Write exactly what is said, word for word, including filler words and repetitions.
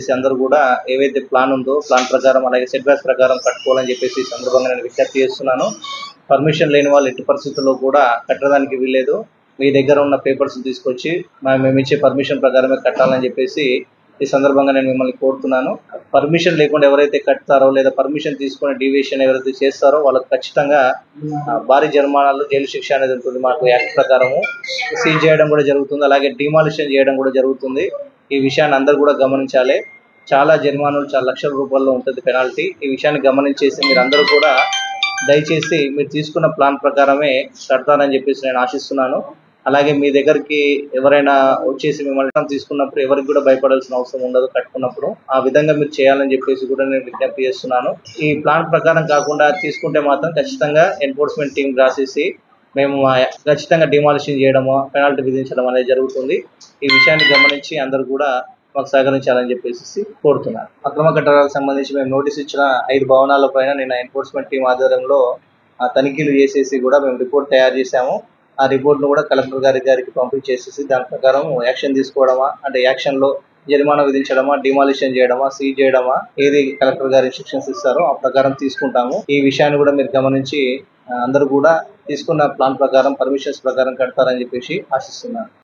చెప్పేసి అందరూ కూడా ఏవైతే ప్లాన్ ఉందో ప్లాన్ ప్రకారం అలాగే సెట్ బ్యాక్ ప్రకారం కట్టుకోవాలని చెప్పేసి ఈ సందర్భంగా నేను విజ్ఞప్తి చేస్తున్నాను. పర్మిషన్ లేని వాళ్ళు ఎట్టి పరిస్థితుల్లో కూడా కట్టడానికి వీల్లేదు. మీ దగ్గర ఉన్న పేపర్స్ తీసుకొచ్చి మేము ఇచ్చే పర్మిషన్ ప్రకారమే కట్టాలని చెప్పేసి ఈ సందర్భంగా నేను మిమ్మల్ని కోరుతున్నాను. పర్మిషన్ లేకుండా ఎవరైతే కడతారో లేదా పర్మిషన్ తీసుకుని డీవియేషన్ ఎవరైతే చేస్తారో వాళ్ళకి ఖచ్చితంగా భారీ జరిమానాలు, జైలు శిక్ష అనేది ఉంటుంది. మాకు యాక్ట్ ప్రకారము సీజ్ చేయడం కూడా జరుగుతుంది, అలాగే డిమాలిషన్ చేయడం కూడా జరుగుతుంది. ఈ విషయాన్ని అందరూ కూడా గమనించాలి. చాలా జరిమానాలు చాలా లక్షల రూపాయల్లో ఉంటుంది పెనాల్టీ. ఈ విషయాన్ని గమనించేసి మీరు అందరూ కూడా దయచేసి మీరు తీసుకున్న ప్లాన్ ప్రకారమే కడతారని చెప్పేసి నేను ఆశిస్తున్నాను. అలాగే మీ దగ్గరికి ఎవరైనా వచ్చేసి మిమ్మల్ని తీసుకున్నప్పుడు ఎవరికి కూడా భయపడాల్సిన అవసరం ఉండదు. కట్టుకున్నప్పుడు ఆ విధంగా మీరు చేయాలని చెప్పేసి కూడా నేను విజ్ఞప్తి చేస్తున్నాను. ఈ ప్లాన్ ప్రకారం కాకుండా తీసుకుంటే మాత్రం ఖచ్చితంగా ఎన్ఫోర్స్మెంట్ టీం రాసేసి మేము ఖచ్చితంగా డిమాలిషన్ చేయడము, పెనాల్టీ విధించడం అనేది జరుగుతుంది. ఈ విషయాన్ని గమనించి అందరూ కూడా మాకు సహకరించాలని చెప్పేసి కోరుతున్నాను. అక్రమ కట్టడాలకు సంబంధించి మేము నోటీస్ ఇచ్చిన ఐదు భవనాల పైన నిన్న ఎన్ఫోర్స్మెంట్ టీం ఆధ్వర్యంలో తనిఖీలు చేసేసి కూడా మేము రిపోర్ట్ తయారు చేశాము. ఆ రిపోర్ట్ను కూడా కలెక్టర్ గారి గారికి పంపించేసేసి దాని ప్రకారం యాక్షన్ తీసుకోవడమా, అంటే యాక్షన్లో జరిమానా విధించడమా, డిమాలిషన్ చేయడమా, సీజ్ చేయడమా, ఏది కలెక్టర్ గారు ఇన్స్ట్రక్షన్స్ ఇస్తారో ఆ ప్రకారం తీసుకుంటాము. ఈ విషయాన్ని కూడా మీరు గమనించి అందరూ కూడా తీసుకున్న ప్లాన్ ప్రకారం పర్మిషన్స్ ప్రకారం కడతారని చెప్పేసి ఆశిస్తున్నాను.